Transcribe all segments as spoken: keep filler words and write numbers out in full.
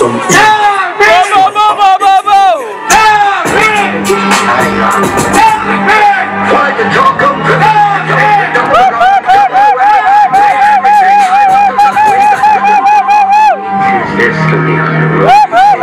some Bo, bo, bo, bo, bo, bo. Fight the drunk up. History on the road.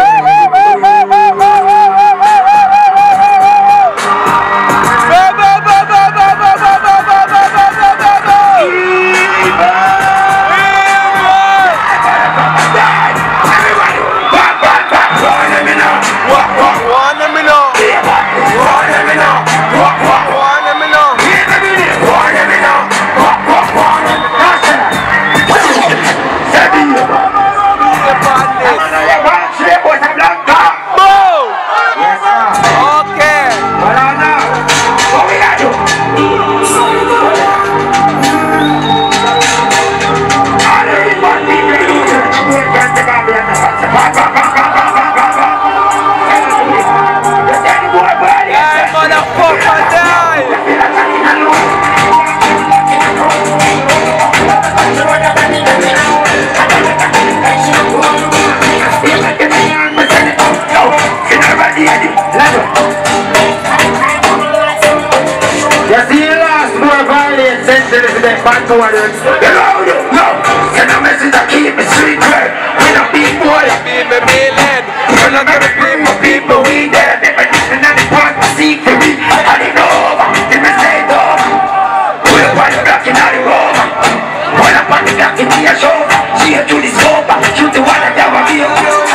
Back to what it's no, no, and the message I keep it secret. We the big boy, Be me million. we're not gonna be my people, we there. Never listen to the part of secret. I didn't know over, didn't say over. We're the one blocking out the rover. When I'm on the block in the show, she a do this over. Shoot the one that never be over.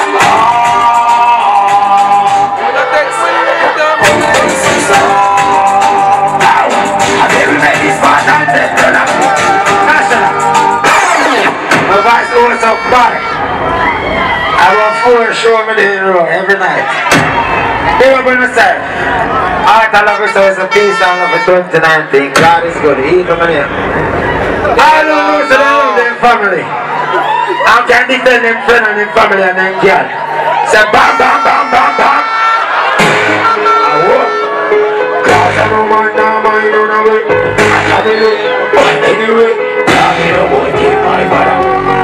I want four show me the road every night. They were going to say, Art of Love is a peace song of twenty nineteen. God is good. He coming here. I don't know so they love their family. I can defend them friend and them family and them girl. Say bam bam bam bam bam. I walk. Cause I don't mind now, mind on the way. I don't know. But anyway, I don't want to keep my brother.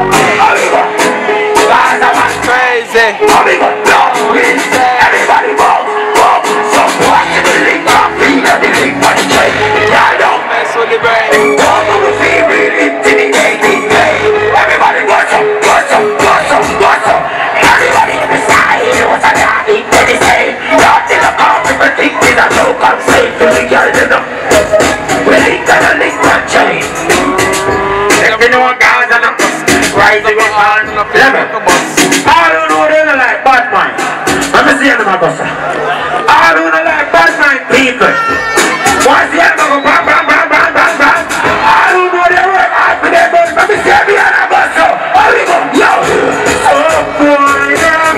Crazy. Everybody walk, walk. So watch the link, I feel the link for the train. I don't mess with the brain. Walk on the feet, really intimidating. Everybody watch up, watch up, watch up, watch up. Everybody in the side, it was a happy to the same. Not in the car, people think it's a joke. I'm safe to the girl, you know. We link on the link for chain. If you know what guys are not rising with all level. I don't know they don't like bad mind. Let me see them my boss. I don't like bad mind people. Once you have to go bam bam bam bam bam bam. I don't know they work hard for their boss. Let me see me on a boss. How we go? Yo. Oh boy, them.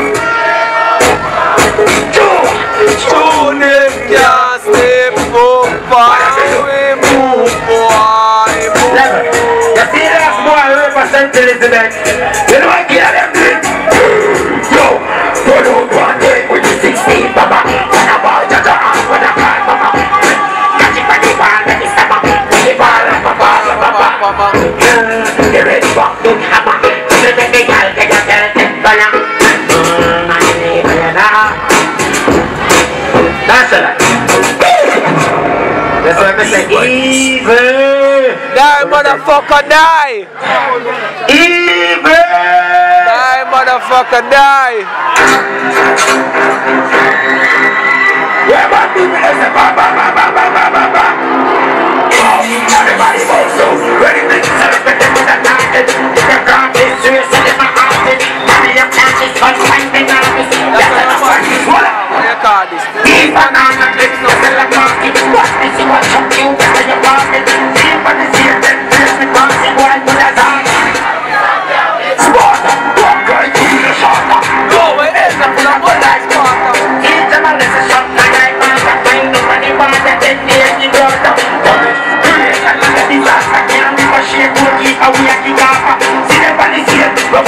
Two. Two them can't step up. We move, boy. Level. You see that boy represent Elizabeth? You know I kill them. Yo, you don't want it with the sixteen, mama. When I bought your arm, when I call, mama. Catch it by the ball, let me stop up. The ball, mama, mama, mama. You ready for the hammer? You take the girl, take a girl, take the young. That's it. That's what I say. Evil. Die, motherfucker, die. Evil. Die, motherfucker, die. Where my people is a ba ba ba ba ba ba ba ba. Everybody goes so ready to celebrate it with a target. The crowd is serious and in my heart. Money your cash is fun, fight me now. That's what I'm working for. What you call this? Even on the next no sell a market. Watch this, you watch up you got your pocket. Even the seat that feels me crossing white with a dog. Sport, walk right through the shot. Go away, it's not full of what like Sparta. Each of my little shot, I like my find nobody want that ten years in your top. Create another disaster, can't be a shake, we'll keep away a kick off. See them on the scene, we're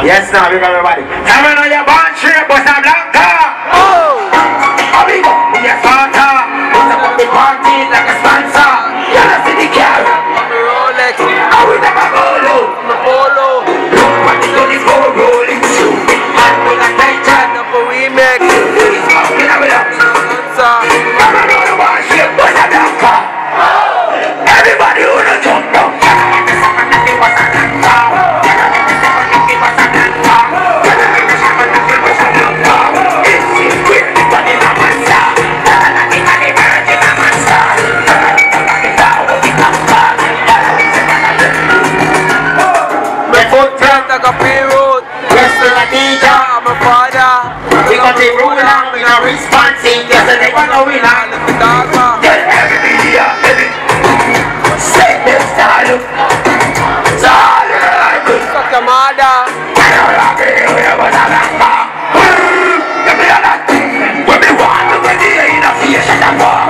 Yes, now, big everybody. Tell me now you're born straight, Bossa Blanca. Oh! Amigo, we are Santa. What's up the party like a sponsor? Yellow City Car. Rolex. I will never go low. The Polo. But it's only for rolling shoe. And we like Titan. The remix. It's smoking up with us. Sansa. I'm a know the born straight, Bossa Blanca. Everybody who don't jump down. Like a P-Road. Yes, to the teacher. I'm a father. We got the rule and we got responsive. Yes, and they gonna win on. The dogma. Get everybody here, baby. Say this style. It's all right. Fuck your mother. I don't like it. We have a lot of give me a lot. When we want to get the in a fish and a bar.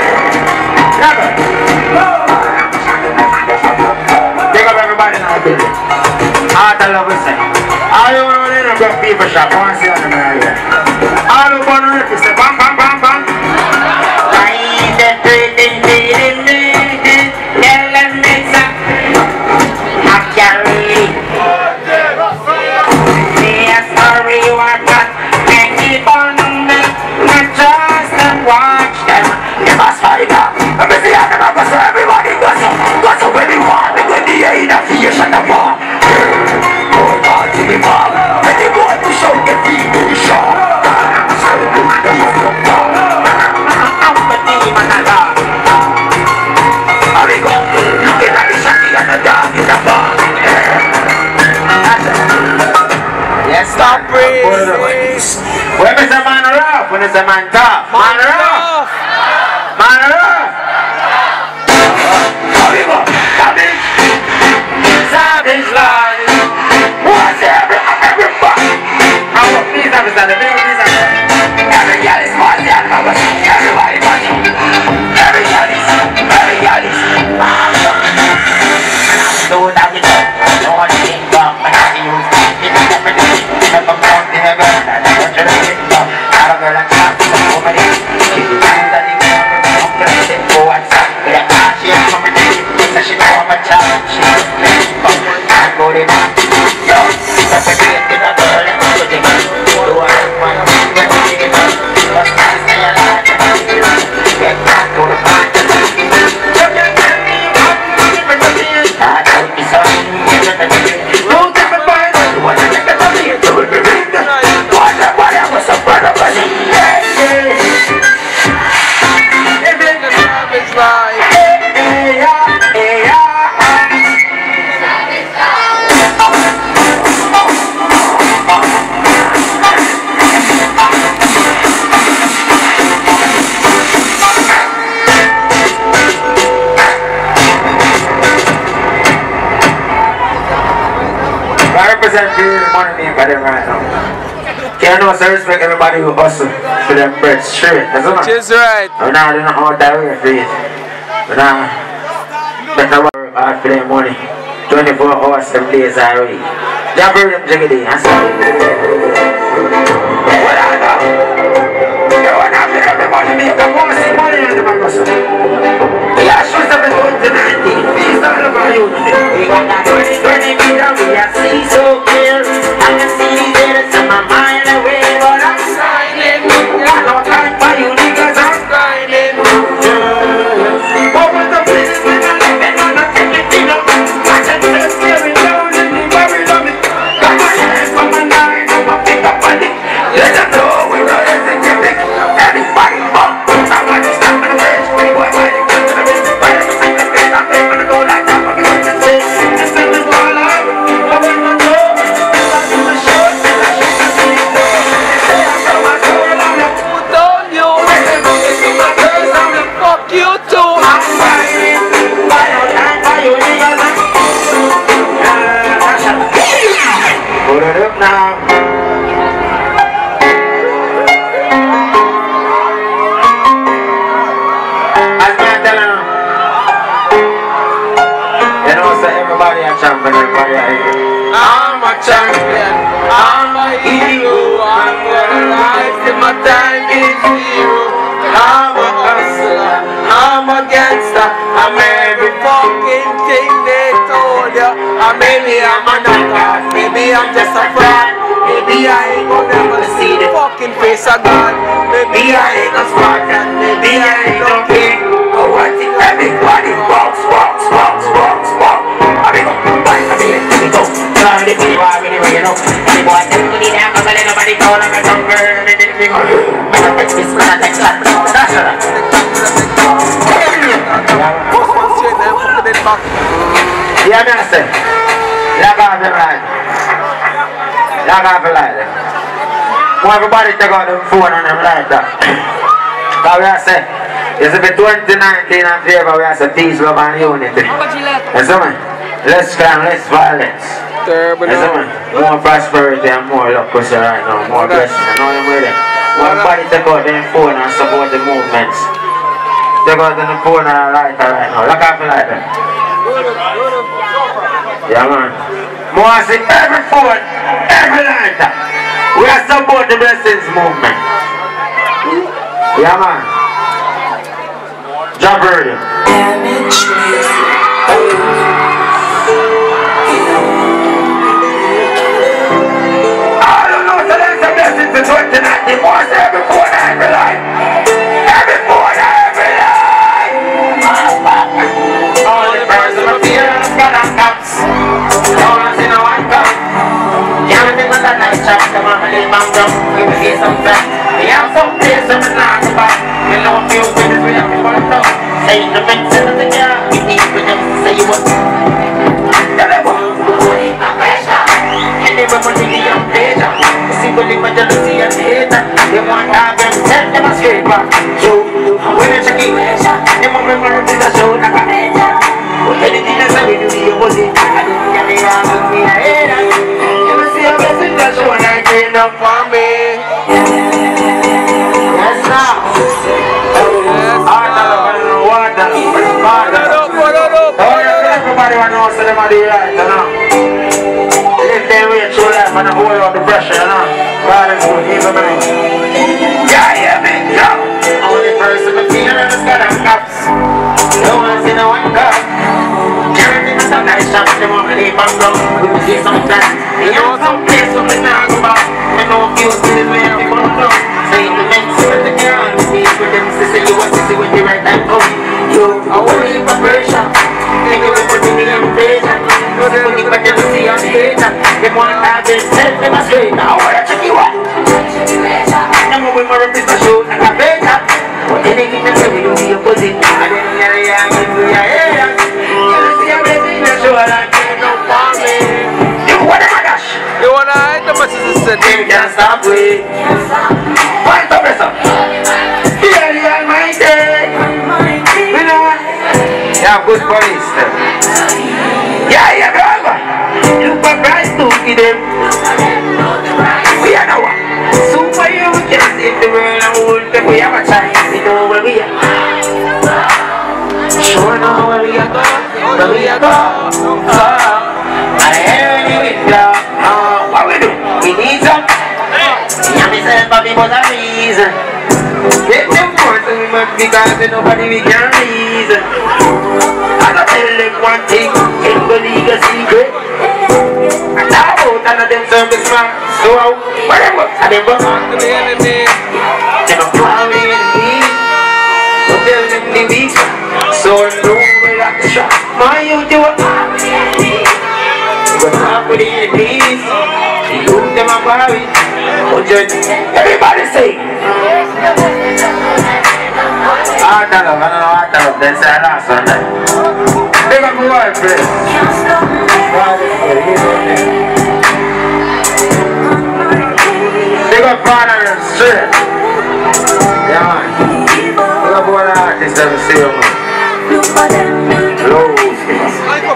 Big up everybody now, baby. Heart of love is saying. All you want to know is about people shop. I want to see on the mirror. All you want to know is say bam, bam, bam, bam. Find the pretty, pretty, pretty. Tell them it's a carry. See a story what that. And keep on them. Not just them, watch them. You must fight up. Let me see how them have so everybody goes up. Goes up when you want. They go the air in a fish and a bar. The mob, and they want to show the people the show. I'm the demon and love. Amigo, looking at the shaggy and the dog in the bar. Yes, stop breathing. When is a man rough? When is a man tough? Man rough. Man rough. Amigo, savage. Savage life. Every girl is more than everybody but you. Every girl is, every girl is. So that we don't, no one can come and see you. If you never do it, never come to heaven. And I want you to get up. Not a girl like that, so many. If you do that, you come to the same go and stop. With a car, she is coming to you. So she know I'm a child. She is playing. Come on, I'm going to yo, that's a great thing, a girl. Can't no so respect everybody who hustle for them bread straight. That's what Which is right. I'm not doing all that way for it. But now, better work hard for them money. twenty-four hours, seven days a week. Jump for them jiggly, that's all. What I know? You want to have everybody make a want to see money on the muscle. Yeah, show us up in twenty nineteen. Please don't look at you. We got that twenty twenty meter, we are see so clear. I can see there to my mind away, but I'm silent. I don't time for you niggas, I'm silent. Open the place when I live and I'm not taking it up. I can just hear it down in the buried of it. Got my hands on my nine, I'm a pick up on it. Let them know we're not as a gimmick. Everybody bump, I want to stop and rage. Everybody a champion, everybody a hero. I'm a champion, I'm a hero. I'm gonna rise till my time is zero. I'm a hustler, I'm a gangster. I'm every fucking thing they told you. Or maybe I'm a knockout, maybe I'm just a fraud. Maybe I ain't gonna never see the fucking face of God. Maybe I ain't a Spartan, maybe I ain't no king. Oh, I think everybody walks, walks, walks, walks, walks. I mean, I mean, let me go. Sorry, let me go. I really, really know. The boy tell me to down, but nobody told him to come girl. They didn't think of it. I'm gonna take this man, take that. That's right. Yeah, man, I say. Lock off the light. Lock off the light. Want everybody take out them phone and them light that. Because we are saying, it's a bit twenty nineteen and favor, we are saying peace, love and unity. You see me? Less crime, less violence. You see me? More prosperity and more luck we see right now. More blessing. You know them with it. Want everybody take out them phone and support the movements. Take out them phone and lighter right now. Lock off the lighter. Yeah, man. More I see every phone, every lighter. We are support the blessings movement. Yeah, man. Jump early. Damage music. I don't know, so there's a blessing to twenty nineteen. More say every phone, every light. Every phone, every light. All the birds of the field, got on caps. No one see no one come. Can't think of that nice chop. Come on, my little man, come. We will get some time. We have some place in the night about. We know a few things we have to find out. Say the mix in the girl. We need for them to say you what. Tell them what. And they will put in the young pleasure. You see what they want jealousy and hate. They want to have them set them a straight back. So, when they check it, they want to remember the show like a hater. But anything that's how we do the opposite. I didn't get it out of me, I hate it. You will see a blessing that's one I clean up for me. Yes, now. Everybody want to know so them are the right, you know. Live their way through life and avoid all the pressure, you know. God is good, even me. Yeah, yeah, man, yo. Only person who feel and is got them cups. No one see no one cup. Everything is a nice shop, they want to leave and go. We will see some time. We have some place where we not go back. We know a few things we have to go down. Say the next with the girl, we see with them, to say you want to see with the right time come. Yo, I want to leave a pressure. Think of it for the invasion. No, they only put them to see on stage. They want to have it set them a straight. I want to check you out. I'm going to rip this show like a better. But anything that we do, we opposite. And then we are young, we are young. You see a baby in the show and I can't no for me. You want to dash? You want to hide the message said? They can't stop we. Point up yourself. Fear the Almighty. We know what? Yeah, good police then. Yeah, yeah, brother. Look for Christ to give them. We are now one. Super you can save the world and hold them. We have a chance. We know where we are. Sure know where we are going. Where we are going. And here we go. Oh, what we do? We need some. Yeah, me say Bobby was a reason. Get them forth and we must because nobody we can reason. I don't tell them one thing, can't believe a secret. And now out and them service man, so out, whatever, and them go on to the enemy. They don't call me enemy, don't tell them the weak. So no way like the shot, my youth you are call me enemy. You go talk with the enemies, you look them up by it. Everybody say I don't know, I don't know, I don't know, they say last one night. They got my wife, please. They got father and straight. Yeah, man. They got one artist that we see, man. Low skills.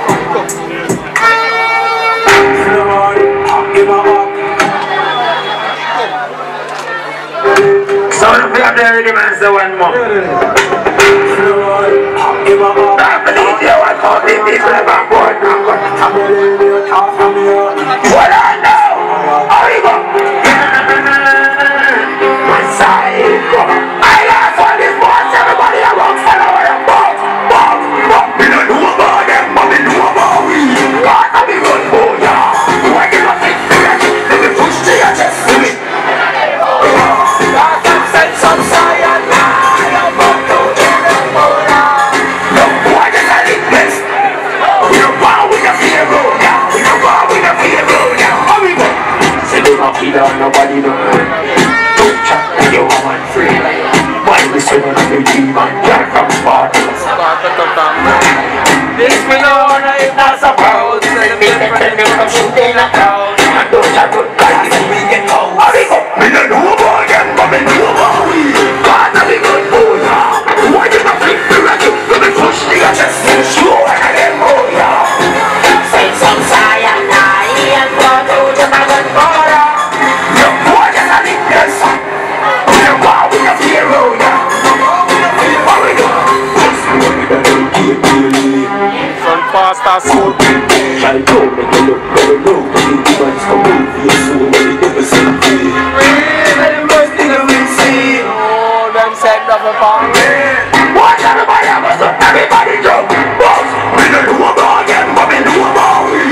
Give a up. So if you have the ready man, say one more. Give a up. I'm the D J, I call the people about board. This we know that it's not so proud. Celebrate them from shooting a crowd. And those are good guys. We get out. I think me no know about them, but me know about we. God, I be good for ya. Why you not flip the record? Let me push the chest. Show one of them, oh yeah. Say some science, and go to the mountain for ya. Young boy, just a lick this. We don't wow, we don't fear, oh yeah. What we do? From faster school. I go make a look, never know. The demons come over your soul, but they never see me. The first thing we see. Oh, them said nothing for me. Watch everybody have us up, everybody jump. Boss, we don't know about them, but we know about we.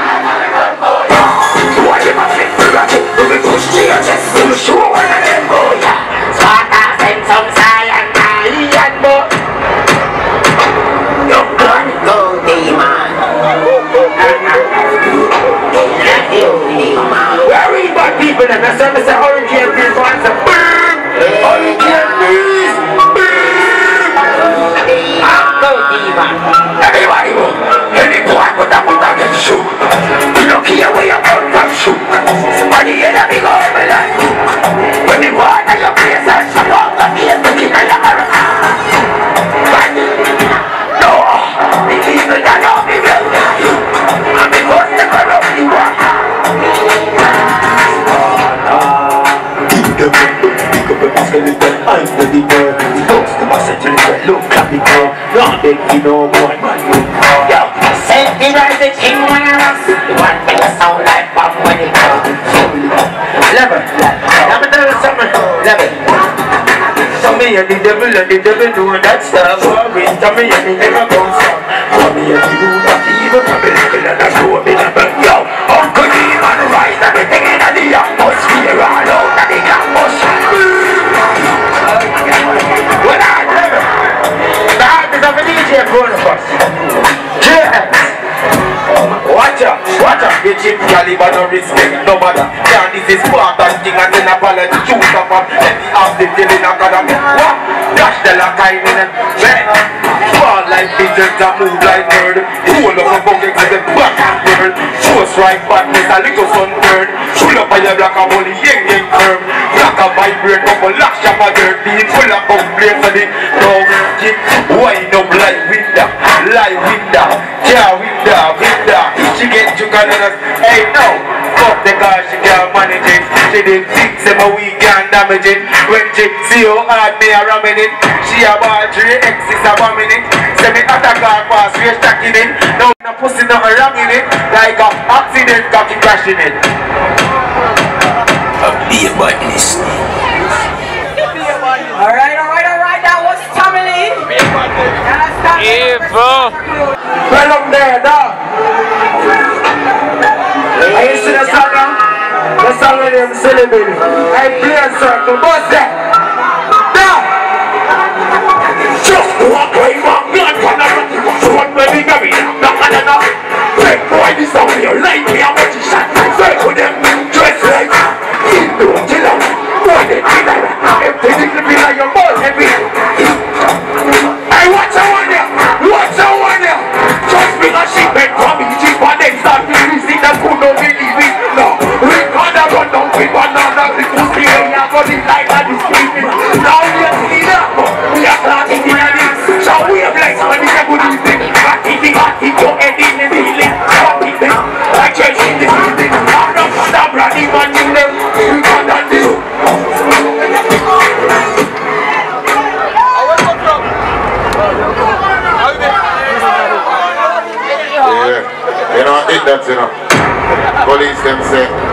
Why you not flip the record? Let me push the chest. Let me show one of them, oh yeah. Sparta send some science, and go. Young gun, Go demon. very bad people and I said, Mister Orange and Breeze wants a burn. Orange and Breeze, burn. Go demon. Everybody move. Any boy put up with a get shoot. You don't care where you're out from shoot. Somebody in a big old life. When you walk at your place and shut up the place to keep an America. But no, the people that know me will die. And because they corrupt the water. Pick up a skeleton, I'm the demon. The ghost of my century, look at me go. Not big, you know, boy, man. Yo, send the rise the king when I was. The one thing that sound like Bob when he comes. Level. Let me tell you something. Level. Tell me and the devil and the devil do that stuff. Worry. Tell me and the devil goes on. Tell me and the do that evil. Tell me and the do a bit of a yo. Uncle Demon rise everything in the atmosphere. All out of the campus. What I tell you? The artist of a D J Chronicles. J X. Watch out, watch out, the chip caliber no respect no matter. Yeah, this is part and thing and then apology shoot up and let the ass the till in a academy. What? Dash the lock in and bang. Fall like pigeons and move like bird. Roll up a bucket to the back and bird. Show right badness a little sunbird. Pull up on your black and bully, yang yang firm. Black and vibrate, couple lash up a dirt. Being full of complaints for the dog kick. Wind up like window, like window. Yeah, window, window. She get you can us. Hey no, fuck the car, she can't manage it. She did think some we can damage it. When she see how hard me a ramming it, she a ball three X is a bombing it. Say me attack her fast, we stacking it. Now the pussy not ramming it. Like a accident cocky crashing it. A beer badness. Alright, alright, alright, that was Tommy Lee. Evil. Well up there, dog. Are you see the song now? The song with him celebrating. I play a circle, what's that? Dog! Just walk away, man. Not gonna run you. So what baby got me? Not gonna know. Take boy, this song here. Like me, I'm watching shot. Circle them. Dress like. Don't chill out. Boy, they feel like that. If they think they feel like your ball heavy. Hey, what's the one there? What's the one there? Just because she been coming, she but they start to see that could not believe it. No, we can't run down with banana. We could see how you're going like that is sleeping. Now we are seeing that. We are planting in a list. So we have like somebody that would use it. Back in the back, he go head in the ceiling. Back in the like church in the ceiling. I'm not going to brand new man in them. We can't do. Yeah, you know, I think that's, you know, police them say,